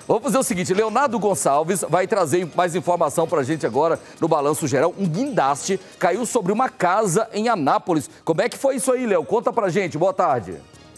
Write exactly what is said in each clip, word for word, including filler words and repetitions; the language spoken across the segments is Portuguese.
Vamos fazer o seguinte, Leonardo Gonçalves vai trazer mais informação pra gente agora no Balanço Geral. Um guindaste caiu sobre uma casa em Anápolis. Como é que foi isso aí, Léo? Conta pra gente. Boa tarde.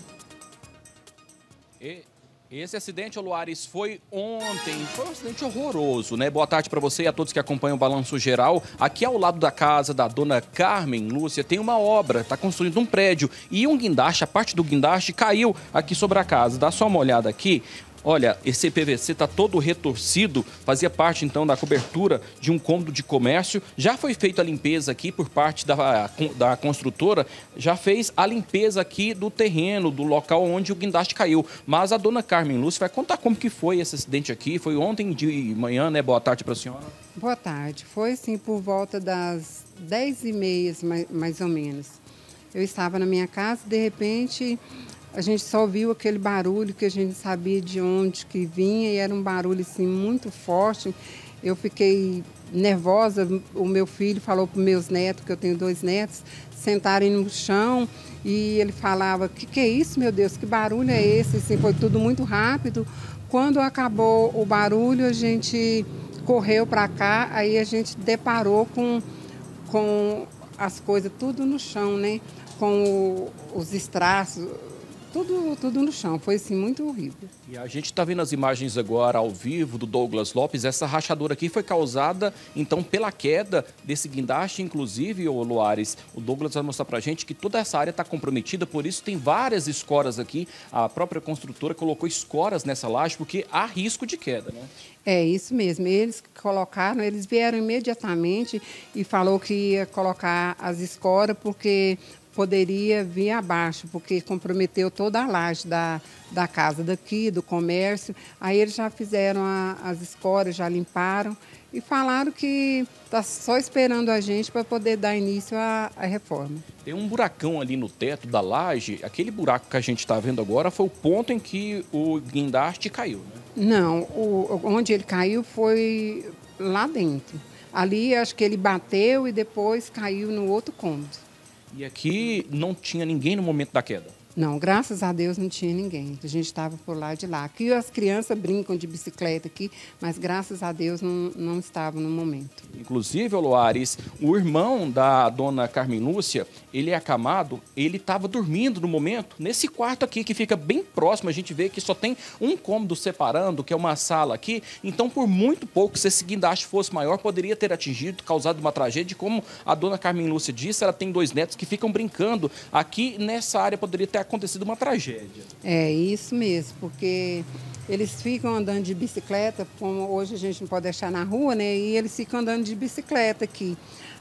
E... Esse acidente, Luares, foi ontem, foi um acidente horroroso, né? Boa tarde para você e a todos que acompanham o Balanço Geral. Aqui ao lado da casa da dona Carmen Lúcia tem uma obra, está construindo um prédio e um guindaste, a parte do guindaste caiu aqui sobre a casa. Dá só uma olhada aqui. Olha, esse P V C está todo retorcido, fazia parte então da cobertura de um cômodo de comércio. Já foi feita a limpeza aqui por parte da, da construtora, já fez a limpeza aqui do terreno, do local onde o guindaste caiu. Mas a dona Carmen Lúcia vai contar como que foi esse acidente aqui. Foi ontem de manhã, né? Boa tarde para a senhora. Boa tarde. Foi assim por volta das dez e meia, mais, mais ou menos. Eu estava na minha casa, de repente... A gente só ouviu aquele barulho que a gente sabia de onde que vinha e era um barulho assim muito forte. Eu fiquei nervosa, o meu filho falou para os meus netos, que eu tenho dois netos, sentarem no chão e ele falava, o que, que é isso, meu Deus, que barulho é esse? Assim, foi tudo muito rápido. Quando acabou o barulho, a gente correu para cá, aí a gente deparou com, com as coisas tudo no chão, né? Com o, os estraços, Tudo, tudo no chão, foi assim, muito horrível. E a gente está vendo as imagens agora ao vivo do Douglas Lopes. Essa rachadura aqui foi causada, então, pela queda desse guindaste, inclusive, ô Luares. O Douglas vai mostrar pra gente que toda essa área está comprometida, por isso tem várias escoras aqui. A própria construtora colocou escoras nessa laje, porque há risco de queda, né? É isso mesmo, eles colocaram, eles vieram imediatamente e falou que ia colocar as escoras, porque... poderia vir abaixo, porque comprometeu toda a laje da, da casa daqui, do comércio. Aí eles já fizeram a, as escoras, já limparam e falaram que está só esperando a gente para poder dar início à, à reforma. Tem um buracão ali no teto da laje, aquele buraco que a gente está vendo agora foi o ponto em que o guindaste caiu, né? Não, o, onde ele caiu foi lá dentro. Ali acho que ele bateu e depois caiu no outro cômodo. E aqui não tinha ninguém no momento da queda? Não, graças a Deus não tinha ninguém. A gente estava por lá de lá. Aqui as crianças brincam de bicicleta aqui, mas graças a Deus não, não estavam no momento. Inclusive, Luares, o irmão da dona Carmen Lúcia, ele é acamado, ele estava dormindo no momento, nesse quarto aqui que fica bem próximo, a gente vê que só tem um cômodo separando, que é uma sala aqui, então por muito pouco, se esse guindaste fosse maior, poderia ter atingido, causado uma tragédia, como a dona Carmen Lúcia disse, ela tem dois netos que ficam brincando, aqui nessa área poderia ter acontecido uma tragédia. É isso mesmo, porque eles ficam andando de bicicleta, como hoje a gente não pode deixar na rua, né? E eles ficam andando de bicicleta aqui.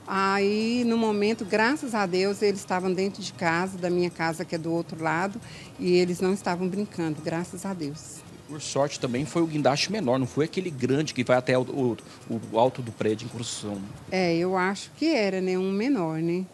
Aí, no momento, graças a Deus, eles estavam dentro de casa, da minha casa, que é do outro lado, e eles não estavam brincando, graças a Deus. Por sorte também foi o guindaste menor, não foi aquele grande que vai até o, o, o alto do prédio em construção. É, eu acho que era, né? Um menor, né?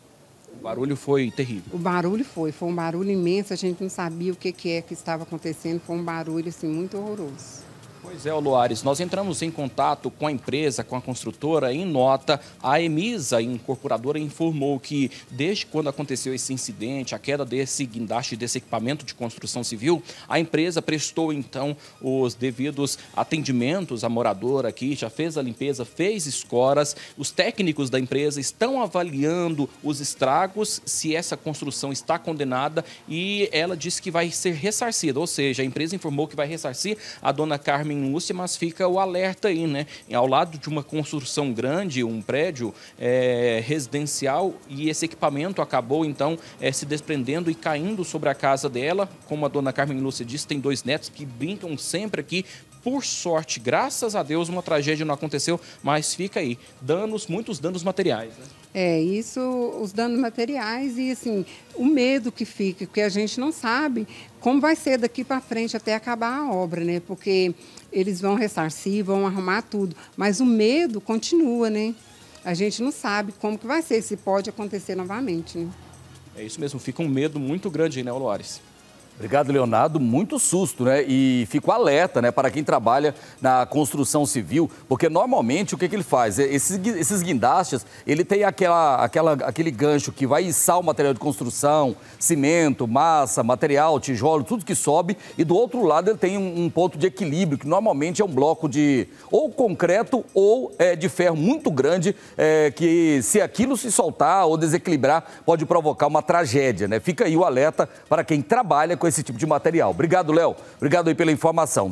O barulho foi terrível. O barulho foi, foi um barulho imenso, a gente não sabia o que, que é que estava acontecendo, foi um barulho assim, muito horroroso. Pois é, Luares, nós entramos em contato com a empresa, com a construtora. Em nota, a Emisa, incorporadora, informou que desde quando aconteceu esse incidente, a queda desse guindaste, desse equipamento de construção civil, a empresa prestou então os devidos atendimentos à moradora aqui, já fez a limpeza, fez escoras. Os técnicos da empresa estão avaliando os estragos, se essa construção está condenada, e ela disse que vai ser ressarcida, ou seja, a empresa informou que vai ressarcir a dona Carmen Lúcia, mas fica o alerta aí, né? Ao lado de uma construção grande, um prédio é, residencial, e esse equipamento acabou, então, é, se desprendendo e caindo sobre a casa dela. Como a dona Carmen Lúcia disse, tem dois netos que brincam sempre aqui. Por sorte, graças a Deus, uma tragédia não aconteceu, mas fica aí, danos, muitos danos materiais, né? É, isso, os danos materiais e, assim, o medo que fica, porque a gente não sabe como vai ser daqui para frente até acabar a obra, né? Porque eles vão ressarcir, vão arrumar tudo, mas o medo continua, né? A gente não sabe como que vai ser, se pode acontecer novamente, né? É isso mesmo, fica um medo muito grande aí, né, Luares? Obrigado, Leonardo. Muito susto, né? E fico alerta, né, para quem trabalha na construção civil, porque normalmente o que, que ele faz? Esses, esses guindastes, ele tem aquela, aquela, aquele gancho que vai içar o material de construção, cimento, massa, material, tijolo, tudo que sobe, e do outro lado ele tem um, um ponto de equilíbrio, que normalmente é um bloco de ou concreto ou é, de ferro muito grande, é, que se aquilo se soltar ou desequilibrar, pode provocar uma tragédia, né? Fica aí o alerta para quem trabalha com esse tipo de material. Obrigado, Léo. Obrigado aí pela informação.